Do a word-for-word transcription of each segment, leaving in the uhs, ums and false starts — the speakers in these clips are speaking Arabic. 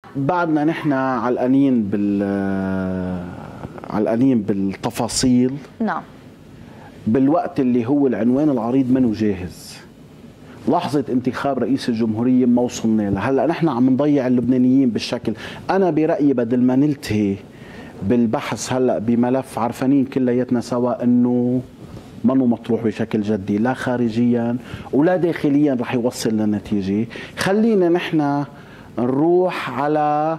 بعدنا نحن علقانين بال علقانين بالتفاصيل. نعم. بالوقت اللي هو العنوان العريض منه جاهز. لحظة انتخاب رئيس الجمهورية ما وصلنا لها، هلا نحن عم نضيع اللبنانيين بالشكل. أنا برأيي بدل ما نلتهي بالبحث هلا بملف عرفانين كلياتنا سوا انه منه مطروح بشكل جدي لا خارجيا ولا داخليا رح يوصل لنتيجة، خلينا نحن نروح على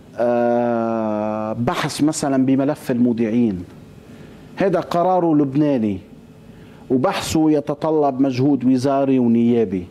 بحث مثلا بملف المودعين. هذا قراره لبناني وبحثه يتطلب مجهود وزاري ونيابي،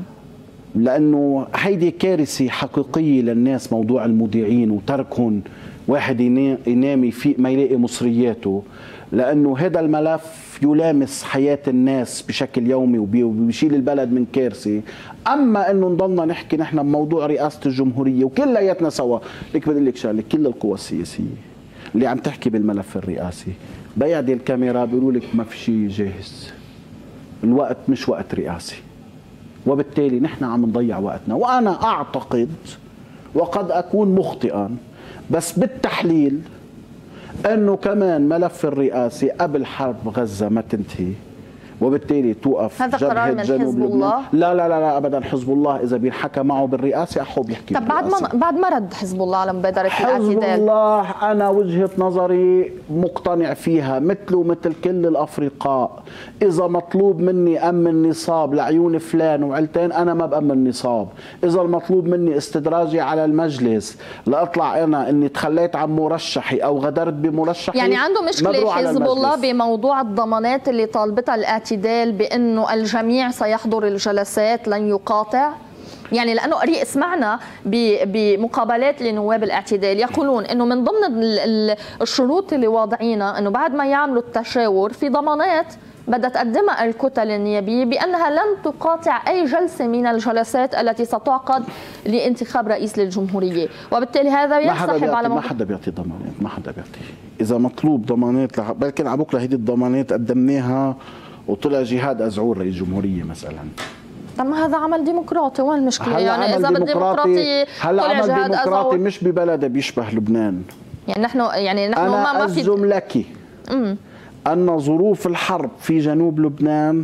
لأنه هيدي كارثة حقيقية للناس موضوع المودعين وتركهم واحد ينام يفيق ما يلاقي مصرياته، لأنه هذا الملف يلامس حياة الناس بشكل يومي وبيشيل البلد من كارثة. أما أنه نضلنا نحكي نحن بموضوع رئاسة الجمهورية وكلياتنا سوا، لك بدي لك شغلة، كل القوى السياسية اللي عم تحكي بالملف الرئاسي بيعدي الكاميرا بيقولوا لك ما في شيء جاهز، الوقت مش وقت رئاسي، وبالتالي نحن عم نضيع وقتنا. وأنا أعتقد وقد أكون مخطئا بس بالتحليل أنه كمان ملف الرئاسي قبل حرب غزة ما تنتهي وبالتالي توقف هذا قرار من حزب الله. لا لا لا لا ابدا، حزب الله اذا بينحكى معه بالرئاسه احو بيحكي طب بعد ما بعد ما رد حزب الله على مبادره الاعتدال. حزب الله انا وجهه نظري مقتنع فيها مثله مثل كل الافرقاء. اذا مطلوب مني امن نصاب لعيون فلان وعلتين انا ما بامن نصاب. اذا المطلوب مني استدراجي على المجلس لاطلع انا اني تخليت عن مرشحي او غدرت بمرشحي، يعني عنده مشكله حزب الله بموضوع الضمانات اللي طالبتها الاعتدال بأنه الجميع سيحضر الجلسات لن يقاطع. يعني لأنه قريب سمعنا بمقابلات لنواب الاعتدال يقولون أنه من ضمن الشروط اللي واضعينها أنه بعد ما يعملوا التشاور في ضمانات بدها تقدمها الكتل النيابية بأنها لن تقاطع أي جلسة من الجلسات التي ستعقد لانتخاب رئيس للجمهورية، وبالتالي هذا ينسحب على ما حدا بيعطي ضمانات، ما حدا بيعطي. إذا مطلوب ضمانات بلكن على بكره هيدي الضمانات قدمناها وطلع جهاد أزعور رئيس جمهورية مثلا. طب ما هذا عمل ديمقراطي، وين المشكلة؟ يعني إذا بالديمقراطي هلا عمل ديمقراطي مش ببلد بيشبه لبنان. يعني نحن يعني نحن أنا ما في أجزم لك امم أن ظروف الحرب في جنوب لبنان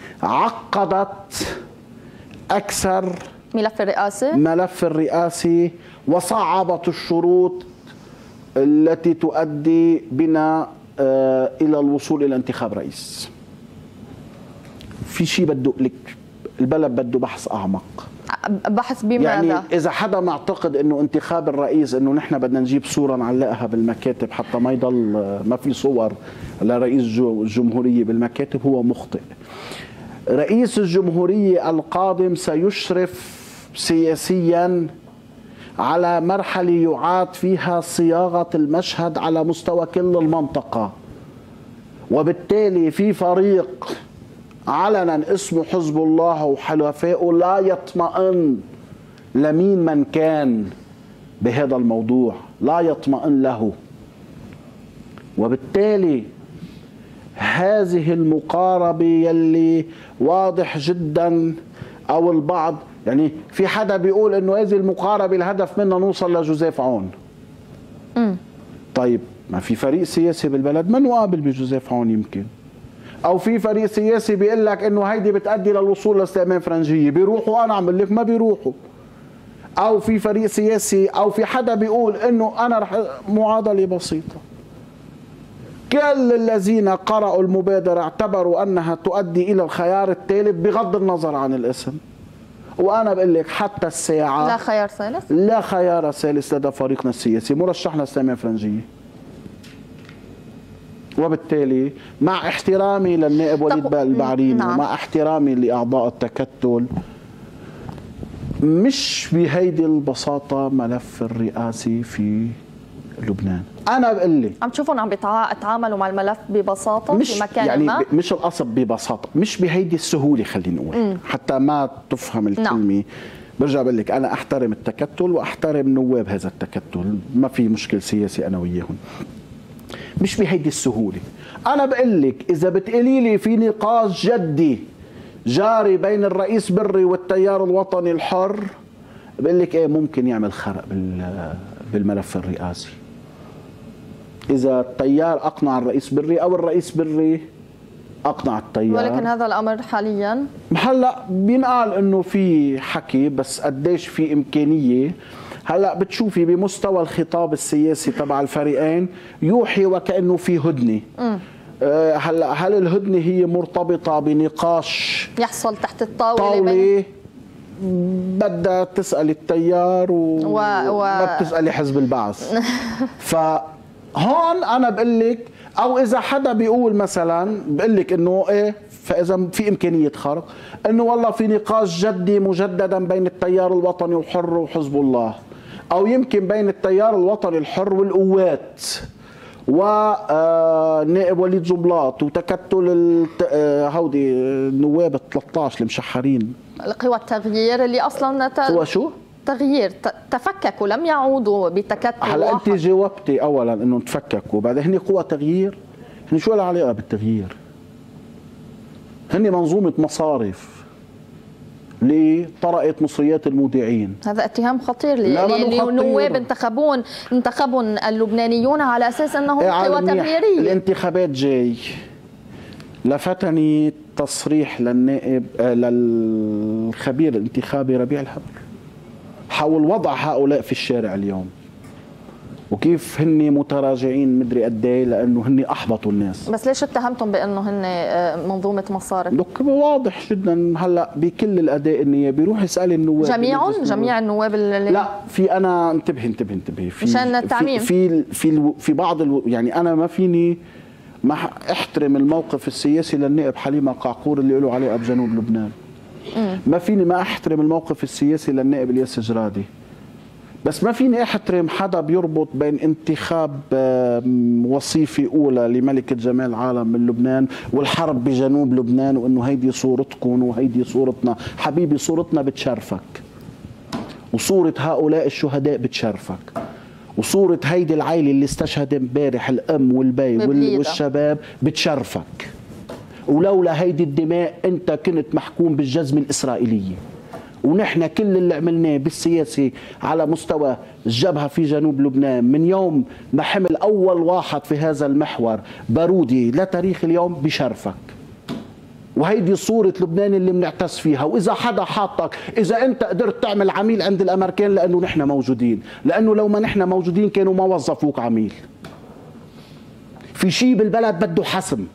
عقدت أكثر ملف الرئاسي ملف الرئاسي وصعبت الشروط التي تؤدي بنا إلى الوصول إلى انتخاب رئيس. في شيء بده لك البلد بده بحث أعمق. بحث بماذا؟ يعني إذا حدا معتقد إنه انتخاب الرئيس إنه نحن بدنا نجيب صورة نعلقها بالمكاتب حتى ما يضل ما في صور لرئيس الجمهورية بالمكاتب هو مخطئ. رئيس الجمهورية القادم سيشرف سياسيا على مرحلة يعاد فيها صياغة المشهد على مستوى كل المنطقة، وبالتالي في فريق علنا اسمه حزب الله وحلفائه لا يطمئن لمين من كان بهذا الموضوع، لا يطمئن له. وبالتالي هذه المقاربة يلي واضح جدا او البعض يعني في حدا بيقول انه هذه المقاربة الهدف منها نوصل لجوزيف عون. امم طيب ما في فريق سياسي بالبلد ما نقابل بجوزيف عون يمكن، او في فريق سياسي بيقول لك انه هيدي بتؤدي للوصول لاستئمان فرنجيه، بيروحوا انا عم بقول لك ما بيروحوا. او في فريق سياسي او في حدا بيقول انه انا رح معادله بسيطه. كل الذين قرأوا المبادره اعتبروا انها تؤدي الى الخيار الثالث بغض النظر عن الاسم. وانا بقول لك حتى الساعه لا خيار ثالث؟ لا خيار ثالث لدى فريقنا السياسي، مرشحنا استئمان فرنجيه. وبالتالي مع احترامي للنائب وليد البعريني نعم. ومع احترامي لأعضاء التكتل مش بهيدي البساطة ملف الرئاسي في لبنان. أنا بقول لك عم تشوفون عم بيتعاملوا مع الملف ببساطة مش في مكان يعني ما؟ مش القصد ببساطة، مش بهيدي السهولة خلينا نقول م. حتى ما تفهم الكلمة نعم. برجع بقول لك أنا أحترم التكتل وأحترم نواب هذا التكتل، ما في مشكل سياسي أنا وياهم، مش بهيدي السهولة. أنا بقول لك إذا بتقولي لي في نقاش جدي جاري بين الرئيس بري والتيار الوطني الحر، بقول لك ايه ممكن يعمل خرق بالملف الرئاسي اذا التيار اقنع الرئيس بري او الرئيس بري اقنع التيار. ولكن هذا الامر حاليا هلا بينقال انه في حكي، بس قديش في امكانيه. هلا بتشوفي بمستوى الخطاب السياسي تبع الفريقين يوحي وكانه في هدنه. أه هلا هل الهدنه هي مرتبطه بنقاش يحصل تحت الطاوله؟ طاوله بدها تسال التيار وما و... و... بتسالي حزب البعث. فهون انا بقول لك، او اذا حدا بيقول مثلا بقول لك انه ايه، فاذا في امكانيه خرق انه والله في نقاش جدي مجددا بين التيار الوطني الحر وحزب الله، او يمكن بين التيار الوطني الحر والقوات ونائب وليد جنبلاط وتكتل هودي النواب ثلاثة عشر المشحرين، القوى التغيير اللي اصلا ت... هو شو؟ تغيير تفككوا لم يعودوا بتكتل. هلا انت جاوبتي اولا انه تفككوا، بعدين هن قوى تغيير. هن شو العلاقه بالتغيير؟ هن منظومه مصارف اللي طرقت مصريات المودعين. هذا اتهام خطير اللي نواب انتخبون انتخبون اللبنانيون على اساس انهم ايه قوى تغييريه. الانتخابات جاي. لفتني تصريح للنائب آه للخبير الانتخابي ربيع الحبر حول وضع هؤلاء في الشارع اليوم وكيف هن متراجعين مدري قد ايه لانه هن احبطوا الناس. بس ليش اتهمتم بانه هن منظومه مصارف؟ لك واضح جدا. هلا بكل الاداء النيابي روح اسالي النواب جميعهم جميع النواب اللي لا في انا انتبهي انتبهي انتبهي في مشان التعميم في في في, في بعض الو يعني انا ما فيني ما احترم الموقف السياسي للنائب حليمه قعقور اللي له عليه بجنوب لبنان. مم. ما فيني ما احترم الموقف السياسي للنائب الياس جرادي، بس ما فيني احترم حدا بيربط بين انتخاب وصيفة أولى لملكة جمال العالم من لبنان والحرب بجنوب لبنان وإنه هيدي صورتكم وهيدي صورتنا. حبيبي صورتنا بتشرفك، وصورة هؤلاء الشهداء بتشرفك، وصورة هيدي العائلة اللي استشهد امبارح الأم والبي والشباب بتشرفك. ولولا هيدي الدماء أنت كنت محكوم بالجزمة الإسرائيلية. ونحن كل اللي عملناه بالسياسي على مستوى الجبهة في جنوب لبنان من يوم ما حمل أول واحد في هذا المحور بارودي لتاريخ اليوم بشرفك. وهيدي صورة لبنان اللي بنعتز فيها. وإذا حدا حاطك، إذا أنت قدرت تعمل عميل عند الأمريكان لأنه نحن موجودين، لأنه لو ما نحن موجودين كانوا ما وظفوك عميل. في شيء بالبلد بده حسم.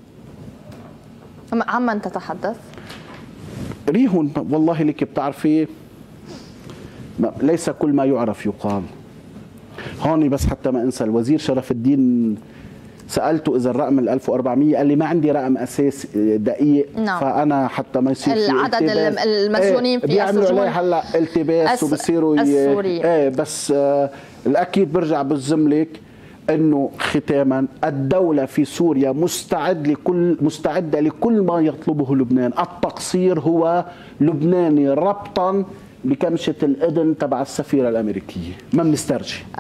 عمن تتحدث؟ ريهن والله لك بتعرفي ليس كل ما يعرف يقال. هون بس حتى ما انسى، الوزير شرف الدين سالته اذا الرقم ال ألف وأربعمية، قال لي ما عندي رقم اساسي دقيق. نعم. فانا حتى ما يصير في العدد المسجونين ايه في السجون عليه هلا التباس وبصيروا ايه. بس آه الاكيد برجع بزملك انه ختاما الدولة في سوريا مستعد لكل مستعدة لكل ما يطلبه لبنان. التقصير هو لبناني ربطا بكمشة الإذن تبع السفيرة الأمريكية، ما بنسترجي.